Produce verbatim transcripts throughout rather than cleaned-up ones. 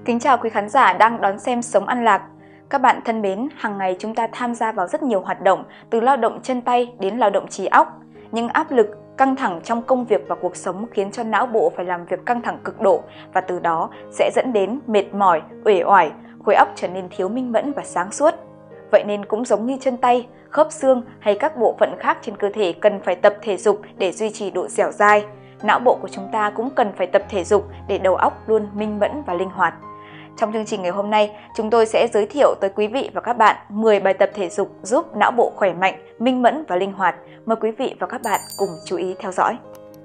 Kính chào quý khán giả đang đón xem Sống Ăn Lạc. Các bạn thân mến, hàng ngày chúng ta tham gia vào rất nhiều hoạt động, từ lao động chân tay đến lao động trí óc. Nhưng áp lực, căng thẳng trong công việc và cuộc sống khiến cho não bộ phải làm việc căng thẳng cực độ và từ đó sẽ dẫn đến mệt mỏi, uể oải, khối óc trở nên thiếu minh mẫn và sáng suốt. Vậy nên cũng giống như chân tay, khớp xương hay các bộ phận khác trên cơ thể cần phải tập thể dục để duy trì độ dẻo dai. Não bộ của chúng ta cũng cần phải tập thể dục để đầu óc luôn minh mẫn và linh hoạt. Trong chương trình ngày hôm nay, chúng tôi sẽ giới thiệu tới quý vị và các bạn mười bài tập thể dục giúp não bộ khỏe mạnh, minh mẫn và linh hoạt. Mời quý vị và các bạn cùng chú ý theo dõi.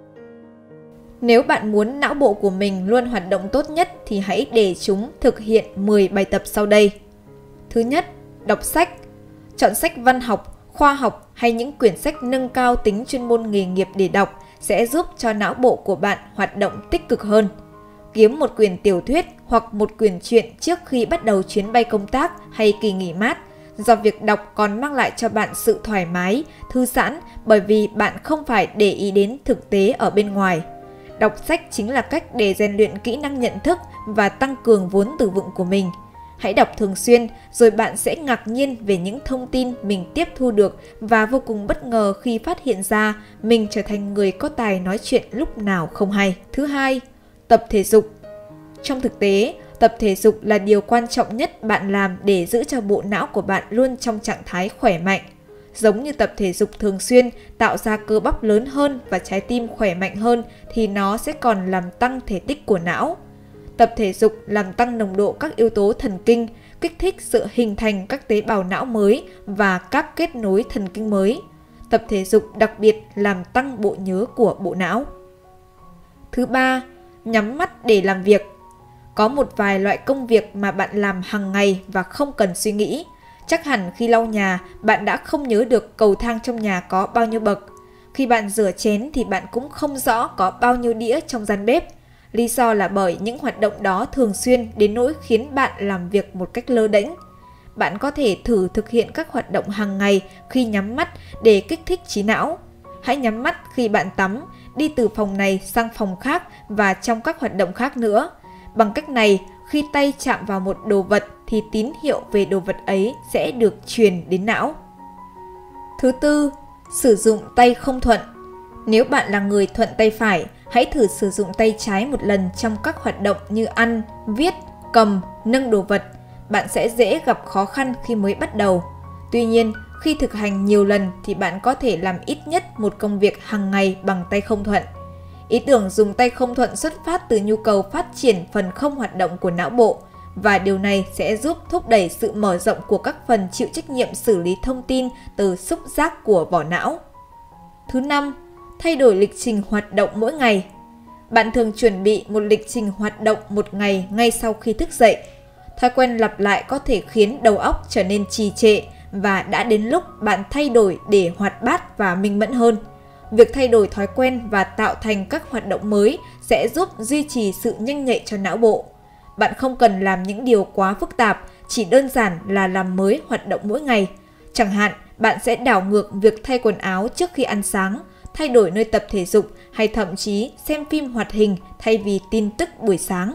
Nếu bạn muốn não bộ của mình luôn hoạt động tốt nhất thì hãy để chúng thực hiện mười bài tập sau đây. Thứ nhất, đọc sách. Chọn sách văn học, khoa học hay những quyển sách nâng cao tính chuyên môn nghề nghiệp để đọc sẽ giúp cho não bộ của bạn hoạt động tích cực hơn. Kiếm một quyển tiểu thuyết hoặc một quyển truyện trước khi bắt đầu chuyến bay công tác hay kỳ nghỉ mát, do việc đọc còn mang lại cho bạn sự thoải mái, thư giãn bởi vì bạn không phải để ý đến thực tế ở bên ngoài. Đọc sách chính là cách để rèn luyện kỹ năng nhận thức và tăng cường vốn từ vựng của mình. Hãy đọc thường xuyên rồi bạn sẽ ngạc nhiên về những thông tin mình tiếp thu được và vô cùng bất ngờ khi phát hiện ra mình trở thành người có tài nói chuyện lúc nào không hay. Thứ hai, tập thể dục. Trong thực tế, tập thể dục là điều quan trọng nhất bạn làm để giữ cho bộ não của bạn luôn trong trạng thái khỏe mạnh. Giống như tập thể dục thường xuyên tạo ra cơ bắp lớn hơn và trái tim khỏe mạnh hơn thì nó sẽ còn làm tăng thể tích của não. Tập thể dục làm tăng nồng độ các yếu tố thần kinh, kích thích sự hình thành các tế bào não mới và các kết nối thần kinh mới. Tập thể dục đặc biệt làm tăng bộ nhớ của bộ não. Thứ ba, nhắm mắt để làm việc. Có một vài loại công việc mà bạn làm hàng ngày và không cần suy nghĩ. Chắc hẳn khi lau nhà, bạn đã không nhớ được cầu thang trong nhà có bao nhiêu bậc. Khi bạn rửa chén thì bạn cũng không rõ có bao nhiêu đĩa trong gian bếp. Lý do là bởi những hoạt động đó thường xuyên đến nỗi khiến bạn làm việc một cách lơ đễnh. Bạn có thể thử thực hiện các hoạt động hàng ngày khi nhắm mắt để kích thích trí não. Hãy nhắm mắt khi bạn tắm, đi từ phòng này sang phòng khác và trong các hoạt động khác nữa. Bằng cách này, khi tay chạm vào một đồ vật thì tín hiệu về đồ vật ấy sẽ được truyền đến não. Thứ tư, sử dụng tay không thuận. Nếu bạn là người thuận tay phải, hãy thử sử dụng tay trái một lần trong các hoạt động như ăn, viết, cầm, nâng đồ vật. Bạn sẽ dễ gặp khó khăn khi mới bắt đầu. Tuy nhiên, khi thực hành nhiều lần thì bạn có thể làm ít nhất một công việc hàng ngày bằng tay không thuận. Ý tưởng dùng tay không thuận xuất phát từ nhu cầu phát triển phần không hoạt động của não bộ và điều này sẽ giúp thúc đẩy sự mở rộng của các phần chịu trách nhiệm xử lý thông tin từ xúc giác của vỏ não. Thứ năm, thay đổi lịch trình hoạt động mỗi ngày. Bạn thường chuẩn bị một lịch trình hoạt động một ngày ngay sau khi thức dậy. Thói quen lặp lại có thể khiến đầu óc trở nên trì trệ và đã đến lúc bạn thay đổi để hoạt bát và minh mẫn hơn. Việc thay đổi thói quen và tạo thành các hoạt động mới sẽ giúp duy trì sự nhanh nhạy cho não bộ. Bạn không cần làm những điều quá phức tạp, chỉ đơn giản là làm mới hoạt động mỗi ngày. Chẳng hạn, bạn sẽ đảo ngược việc thay quần áo trước khi ăn sáng, thay đổi nơi tập thể dục hay thậm chí xem phim hoạt hình thay vì tin tức buổi sáng.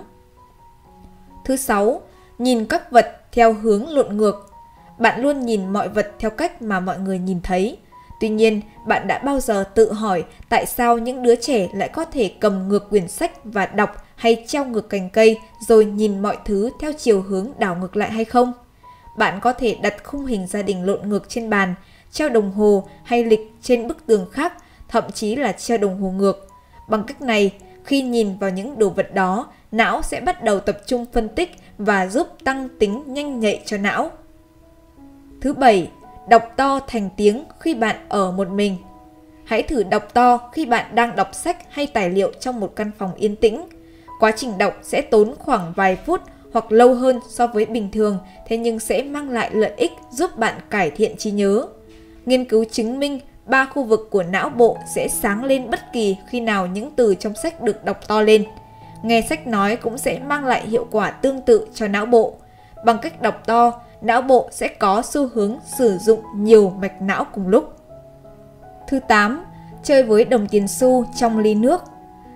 Thứ sáu, nhìn các vật theo hướng lộn ngược. Bạn luôn nhìn mọi vật theo cách mà mọi người nhìn thấy. Tuy nhiên, bạn đã bao giờ tự hỏi tại sao những đứa trẻ lại có thể cầm ngược quyển sách và đọc hay treo ngược cành cây rồi nhìn mọi thứ theo chiều hướng đảo ngược lại hay không? Bạn có thể đặt khung hình gia đình lộn ngược trên bàn, treo đồng hồ hay lịch trên bức tường khác, thậm chí là treo đồng hồ ngược. Bằng cách này, khi nhìn vào những đồ vật đó, não sẽ bắt đầu tập trung phân tích và giúp tăng tính nhanh nhạy cho não. Thứ bảy, đọc to thành tiếng khi bạn ở một mình. Hãy thử đọc to khi bạn đang đọc sách hay tài liệu trong một căn phòng yên tĩnh. Quá trình đọc sẽ tốn khoảng vài phút hoặc lâu hơn so với bình thường, thế nhưng sẽ mang lại lợi ích giúp bạn cải thiện trí nhớ. Nghiên cứu chứng minh ba khu vực của não bộ sẽ sáng lên bất kỳ khi nào những từ trong sách được đọc to lên. Nghe sách nói cũng sẽ mang lại hiệu quả tương tự cho não bộ. Bằng cách đọc to, não bộ sẽ có xu hướng sử dụng nhiều mạch não cùng lúc. Thứ tám, chơi với đồng tiền xu trong ly nước.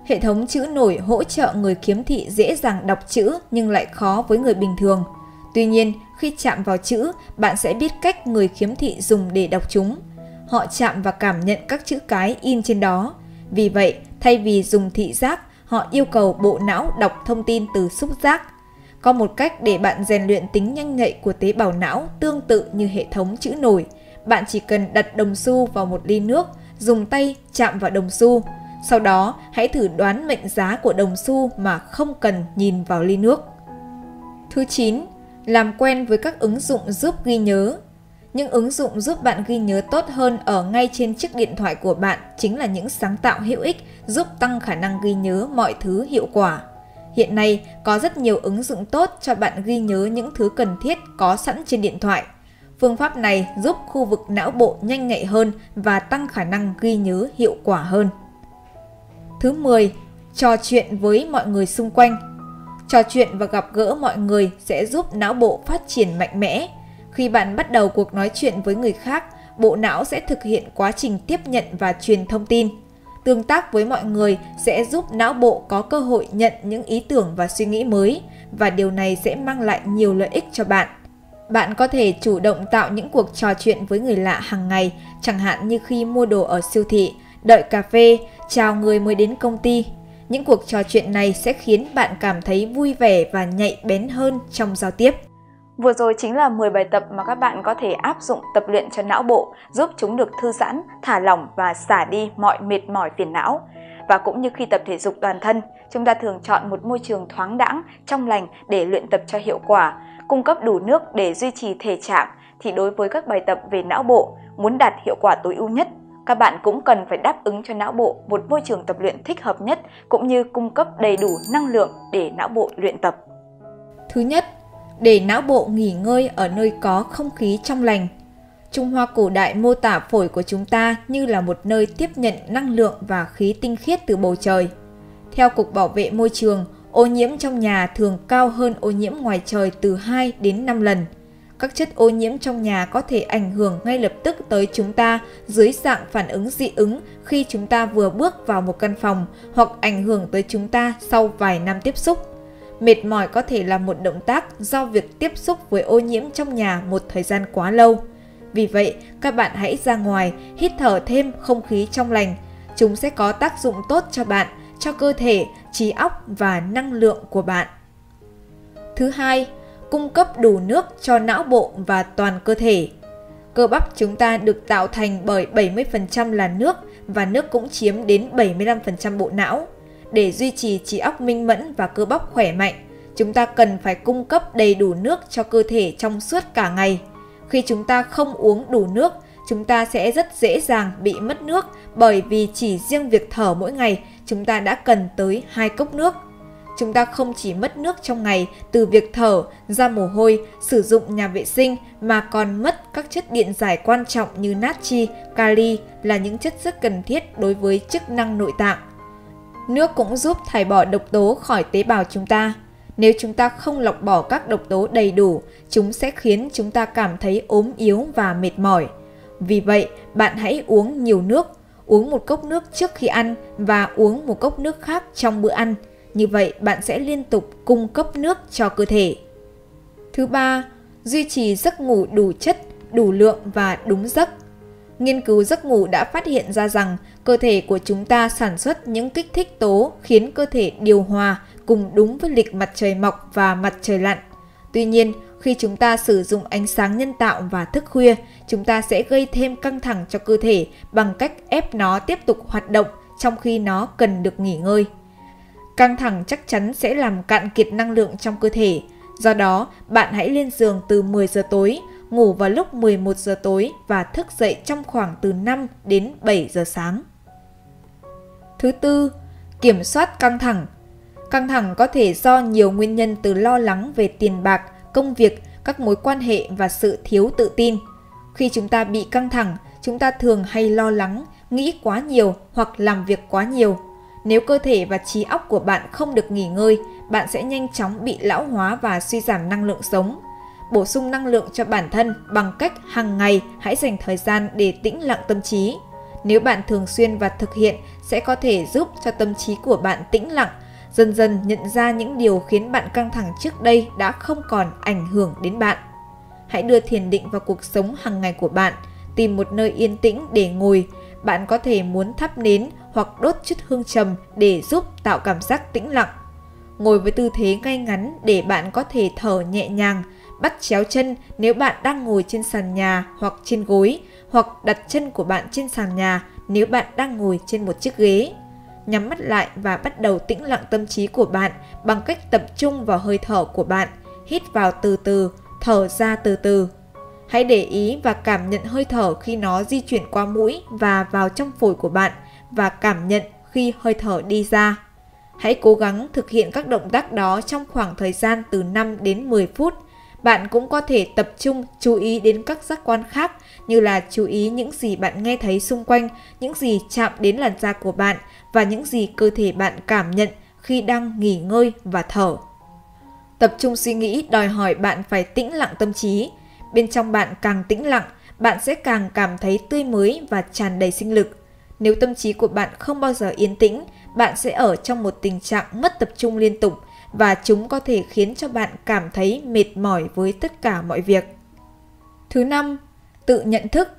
Hệ thống chữ nổi hỗ trợ người khiếm thị dễ dàng đọc chữ nhưng lại khó với người bình thường. Tuy nhiên, khi chạm vào chữ, bạn sẽ biết cách người khiếm thị dùng để đọc chúng. Họ chạm và cảm nhận các chữ cái in trên đó. Vì vậy, thay vì dùng thị giác, họ yêu cầu bộ não đọc thông tin từ xúc giác. Có một cách để bạn rèn luyện tính nhanh nhạy của tế bào não tương tự như hệ thống chữ nổi. Bạn chỉ cần đặt đồng xu vào một ly nước, dùng tay chạm vào đồng xu. Sau đó, hãy thử đoán mệnh giá của đồng xu mà không cần nhìn vào ly nước. Thứ chín, làm quen với các ứng dụng giúp ghi nhớ. Những ứng dụng giúp bạn ghi nhớ tốt hơn ở ngay trên chiếc điện thoại của bạn chính là những sáng tạo hữu ích giúp tăng khả năng ghi nhớ mọi thứ hiệu quả. Hiện nay, có rất nhiều ứng dụng tốt cho bạn ghi nhớ những thứ cần thiết có sẵn trên điện thoại. Phương pháp này giúp khu vực não bộ nhanh nhạy hơn và tăng khả năng ghi nhớ hiệu quả hơn. Thứ mười, trò chuyện với mọi người xung quanh. Trò chuyện và gặp gỡ mọi người sẽ giúp não bộ phát triển mạnh mẽ. Khi bạn bắt đầu cuộc nói chuyện với người khác, bộ não sẽ thực hiện quá trình tiếp nhận và truyền thông tin. Tương tác với mọi người sẽ giúp não bộ có cơ hội nhận những ý tưởng và suy nghĩ mới, và điều này sẽ mang lại nhiều lợi ích cho bạn. Bạn có thể chủ động tạo những cuộc trò chuyện với người lạ hàng ngày, chẳng hạn như khi mua đồ ở siêu thị, đợi cà phê, chào người mới đến công ty. Những cuộc trò chuyện này sẽ khiến bạn cảm thấy vui vẻ và nhạy bén hơn trong giao tiếp. Vừa rồi chính là mười bài tập mà các bạn có thể áp dụng tập luyện cho não bộ, giúp chúng được thư giãn, thả lỏng và xả đi mọi mệt mỏi phiền não. Và cũng như khi tập thể dục toàn thân, chúng ta thường chọn một môi trường thoáng đãng, trong lành để luyện tập cho hiệu quả, cung cấp đủ nước để duy trì thể trạng, thì đối với các bài tập về não bộ, muốn đạt hiệu quả tối ưu nhất, các bạn cũng cần phải đáp ứng cho não bộ một môi trường tập luyện thích hợp nhất, cũng như cung cấp đầy đủ năng lượng để não bộ luyện tập. Thứ nhất, để não bộ nghỉ ngơi ở nơi có không khí trong lành. Trung Hoa cổ đại mô tả phổi của chúng ta như là một nơi tiếp nhận năng lượng và khí tinh khiết từ bầu trời. Theo Cục Bảo vệ Môi trường, ô nhiễm trong nhà thường cao hơn ô nhiễm ngoài trời từ hai đến năm lần. Các chất ô nhiễm trong nhà có thể ảnh hưởng ngay lập tức tới chúng ta dưới dạng phản ứng dị ứng khi chúng ta vừa bước vào một căn phòng, hoặc ảnh hưởng tới chúng ta sau vài năm tiếp xúc. Mệt mỏi có thể là một động tác do việc tiếp xúc với ô nhiễm trong nhà một thời gian quá lâu. Vì vậy, các bạn hãy ra ngoài, hít thở thêm không khí trong lành. Chúng sẽ có tác dụng tốt cho bạn, cho cơ thể, trí óc và năng lượng của bạn. Thứ hai, cung cấp đủ nước cho não bộ và toàn cơ thể. Cơ bắp chúng ta được tạo thành bởi bảy mươi phần trăm là nước, và nước cũng chiếm đến bảy mươi lăm phần trăm bộ não. Để duy trì trí óc minh mẫn và cơ bắp khỏe mạnh, chúng ta cần phải cung cấp đầy đủ nước cho cơ thể trong suốt cả ngày. Khi chúng ta không uống đủ nước, chúng ta sẽ rất dễ dàng bị mất nước, bởi vì chỉ riêng việc thở mỗi ngày, chúng ta đã cần tới hai cốc nước. Chúng ta không chỉ mất nước trong ngày từ việc thở, ra mồ hôi, sử dụng nhà vệ sinh, mà còn mất các chất điện giải quan trọng như natri, kali là những chất rất cần thiết đối với chức năng nội tạng. Nước cũng giúp thải bỏ độc tố khỏi tế bào chúng ta. Nếu chúng ta không lọc bỏ các độc tố đầy đủ, chúng sẽ khiến chúng ta cảm thấy ốm yếu và mệt mỏi. Vì vậy, bạn hãy uống nhiều nước, uống một cốc nước trước khi ăn và uống một cốc nước khác trong bữa ăn. Như vậy, bạn sẽ liên tục cung cấp nước cho cơ thể. Thứ ba, duy trì giấc ngủ đủ chất, đủ lượng và đúng giấc. Nghiên cứu giấc ngủ đã phát hiện ra rằng cơ thể của chúng ta sản xuất những kích thích tố khiến cơ thể điều hòa cùng đúng với lịch mặt trời mọc và mặt trời lặn. Tuy nhiên, khi chúng ta sử dụng ánh sáng nhân tạo và thức khuya, chúng ta sẽ gây thêm căng thẳng cho cơ thể bằng cách ép nó tiếp tục hoạt động trong khi nó cần được nghỉ ngơi. Căng thẳng chắc chắn sẽ làm cạn kiệt năng lượng trong cơ thể. Do đó, bạn hãy lên giường từ mười giờ tối, ngủ vào lúc mười một giờ tối và thức dậy trong khoảng từ năm đến bảy giờ sáng. Thứ tư, kiểm soát căng thẳng. Căng thẳng có thể do nhiều nguyên nhân, từ lo lắng về tiền bạc, công việc, các mối quan hệ và sự thiếu tự tin. Khi chúng ta bị căng thẳng, chúng ta thường hay lo lắng, nghĩ quá nhiều hoặc làm việc quá nhiều. Nếu cơ thể và trí óc của bạn không được nghỉ ngơi, bạn sẽ nhanh chóng bị lão hóa và suy giảm năng lượng sống. Bổ sung năng lượng cho bản thân bằng cách hàng ngày hãy dành thời gian để tĩnh lặng tâm trí. Nếu bạn thường xuyên và thực hiện sẽ có thể giúp cho tâm trí của bạn tĩnh lặng, dần dần nhận ra những điều khiến bạn căng thẳng trước đây đã không còn ảnh hưởng đến bạn. Hãy đưa thiền định vào cuộc sống hàng ngày của bạn, tìm một nơi yên tĩnh để ngồi. Bạn có thể muốn thắp nến hoặc đốt chút hương trầm để giúp tạo cảm giác tĩnh lặng. Ngồi với tư thế ngay ngắn để bạn có thể thở nhẹ nhàng, bắt chéo chân nếu bạn đang ngồi trên sàn nhà hoặc trên gối, hoặc đặt chân của bạn trên sàn nhà nếu bạn đang ngồi trên một chiếc ghế. Nhắm mắt lại và bắt đầu tĩnh lặng tâm trí của bạn bằng cách tập trung vào hơi thở của bạn. Hít vào từ từ, thở ra từ từ. Hãy để ý và cảm nhận hơi thở khi nó di chuyển qua mũi và vào trong phổi của bạn, và cảm nhận khi hơi thở đi ra. Hãy cố gắng thực hiện các động tác đó trong khoảng thời gian từ năm đến mười phút. Bạn cũng có thể tập trung chú ý đến các giác quan khác, như là chú ý những gì bạn nghe thấy xung quanh, những gì chạm đến làn da của bạn và những gì cơ thể bạn cảm nhận khi đang nghỉ ngơi và thở. Tập trung suy nghĩ đòi hỏi bạn phải tĩnh lặng tâm trí. Bên trong bạn càng tĩnh lặng, bạn sẽ càng cảm thấy tươi mới và tràn đầy sinh lực. Nếu tâm trí của bạn không bao giờ yên tĩnh, bạn sẽ ở trong một tình trạng mất tập trung liên tục, và chúng có thể khiến cho bạn cảm thấy mệt mỏi với tất cả mọi việc. Thứ năm, tự nhận thức.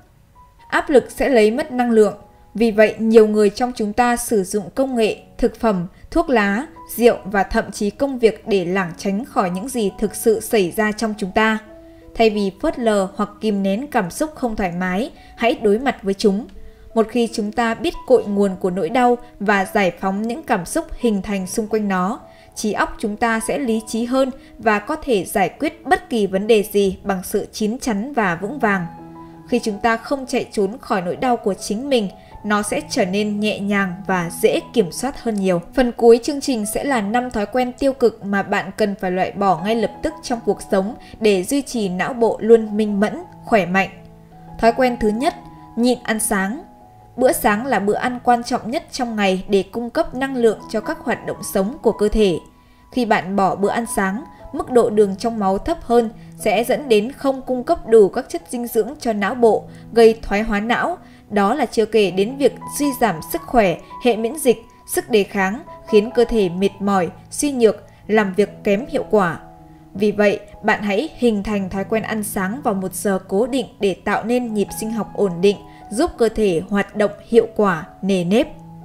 Áp lực sẽ lấy mất năng lượng. Vì vậy, nhiều người trong chúng ta sử dụng công nghệ, thực phẩm, thuốc lá, rượu và thậm chí công việc để lảng tránh khỏi những gì thực sự xảy ra trong chúng ta. Thay vì phớt lờ hoặc kìm nén cảm xúc không thoải mái, hãy đối mặt với chúng. Một khi chúng ta biết cội nguồn của nỗi đau và giải phóng những cảm xúc hình thành xung quanh nó, trí óc chúng ta sẽ lý trí hơn và có thể giải quyết bất kỳ vấn đề gì bằng sự chín chắn và vững vàng. Khi chúng ta không chạy trốn khỏi nỗi đau của chính mình, nó sẽ trở nên nhẹ nhàng và dễ kiểm soát hơn nhiều. Phần cuối chương trình sẽ là năm thói quen tiêu cực mà bạn cần phải loại bỏ ngay lập tức trong cuộc sống để duy trì não bộ luôn minh mẫn, khỏe mạnh. Thói quen thứ nhất, nhịn ăn sáng. Bữa sáng là bữa ăn quan trọng nhất trong ngày để cung cấp năng lượng cho các hoạt động sống của cơ thể. Khi bạn bỏ bữa ăn sáng, mức độ đường trong máu thấp hơn sẽ dẫn đến không cung cấp đủ các chất dinh dưỡng cho não bộ, gây thoái hóa não. Đó là chưa kể đến việc suy giảm sức khỏe, hệ miễn dịch, sức đề kháng, khiến cơ thể mệt mỏi, suy nhược, làm việc kém hiệu quả. Vì vậy, bạn hãy hình thành thói quen ăn sáng vào một giờ cố định để tạo nên nhịp sinh học ổn định, giúp cơ thể hoạt động hiệu quả, nề nếp.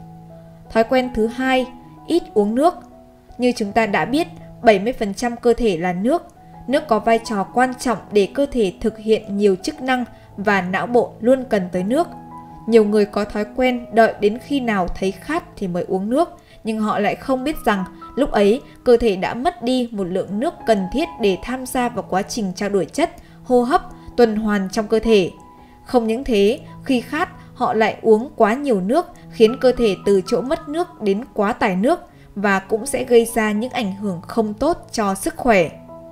Thói quen thứ hai, ít uống nước. Như chúng ta đã biết, bảy mươi phần trăm cơ thể là nước. Nước có vai trò quan trọng để cơ thể thực hiện nhiều chức năng và não bộ luôn cần tới nước. Nhiều người có thói quen đợi đến khi nào thấy khát thì mới uống nước, nhưng họ lại không biết rằng lúc ấy cơ thể đã mất đi một lượng nước cần thiết để tham gia vào quá trình trao đổi chất, hô hấp, tuần hoàn trong cơ thể. Không những thế, khi khát, họ lại uống quá nhiều nước, khiến cơ thể từ chỗ mất nước đến quá tải nước, và cũng sẽ gây ra những ảnh hưởng không tốt cho sức khỏe.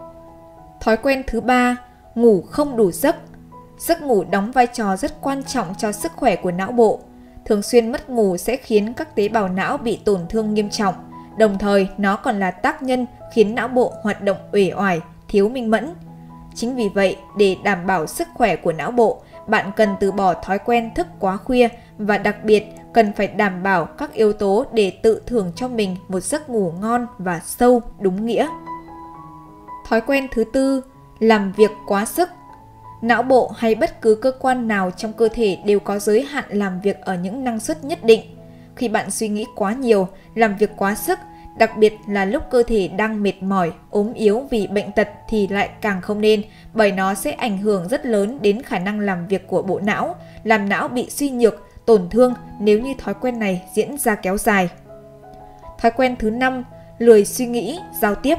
Thói quen thứ ba, ngủ không đủ giấc. Giấc ngủ đóng vai trò rất quan trọng cho sức khỏe của não bộ. Thường xuyên mất ngủ sẽ khiến các tế bào não bị tổn thương nghiêm trọng. Đồng thời, nó còn là tác nhân khiến não bộ hoạt động uể oải, thiếu minh mẫn. Chính vì vậy, để đảm bảo sức khỏe của não bộ, bạn cần từ bỏ thói quen thức quá khuya và đặc biệt cần phải đảm bảo các yếu tố để tự thưởng cho mình một giấc ngủ ngon và sâu đúng nghĩa. Thói quen thứ tư, làm việc quá sức. Não bộ hay bất cứ cơ quan nào trong cơ thể đều có giới hạn làm việc ở những năng suất nhất định. Khi bạn suy nghĩ quá nhiều, làm việc quá sức, đặc biệt là lúc cơ thể đang mệt mỏi, ốm yếu vì bệnh tật thì lại càng không nên, bởi nó sẽ ảnh hưởng rất lớn đến khả năng làm việc của bộ não, làm não bị suy nhược, tổn thương nếu như thói quen này diễn ra kéo dài. Thói quen thứ năm, lười suy nghĩ, giao tiếp.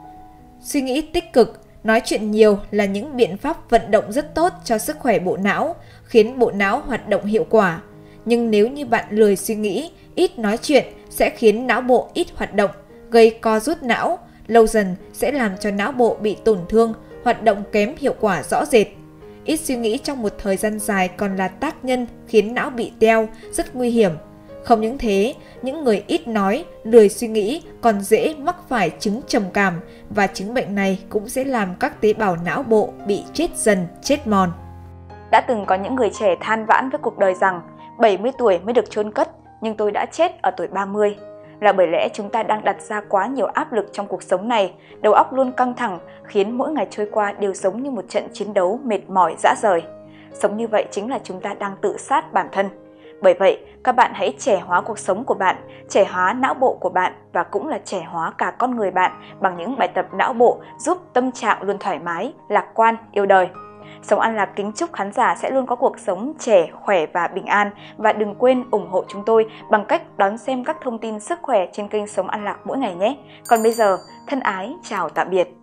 Suy nghĩ tích cực, nói chuyện nhiều là những biện pháp vận động rất tốt cho sức khỏe bộ não, khiến bộ não hoạt động hiệu quả. Nhưng nếu như bạn lười suy nghĩ, ít nói chuyện sẽ khiến não bộ ít hoạt động, gây co rút não, lâu dần sẽ làm cho não bộ bị tổn thương, hoạt động kém hiệu quả rõ rệt. Ít suy nghĩ trong một thời gian dài còn là tác nhân khiến não bị teo, rất nguy hiểm. Không những thế, những người ít nói, lười suy nghĩ còn dễ mắc phải chứng trầm cảm, và chứng bệnh này cũng sẽ làm các tế bào não bộ bị chết dần, chết mòn. Đã từng có những người trẻ than vãn với cuộc đời rằng bảy mươi tuổi mới được chôn cất, nhưng tôi đã chết ở tuổi ba mươi. Là bởi lẽ chúng ta đang đặt ra quá nhiều áp lực trong cuộc sống này, đầu óc luôn căng thẳng, khiến mỗi ngày trôi qua đều giống như một trận chiến đấu mệt mỏi rã rời. Sống như vậy chính là chúng ta đang tự sát bản thân. Bởi vậy, các bạn hãy trẻ hóa cuộc sống của bạn, trẻ hóa não bộ của bạn và cũng là trẻ hóa cả con người bạn bằng những bài tập não bộ giúp tâm trạng luôn thoải mái, lạc quan, yêu đời. Sống An Lạc kính chúc khán giả sẽ luôn có cuộc sống trẻ, khỏe và bình an. Và đừng quên ủng hộ chúng tôi bằng cách đón xem các thông tin sức khỏe trên kênh Sống An Lạc mỗi ngày nhé. Còn bây giờ, thân ái, chào tạm biệt.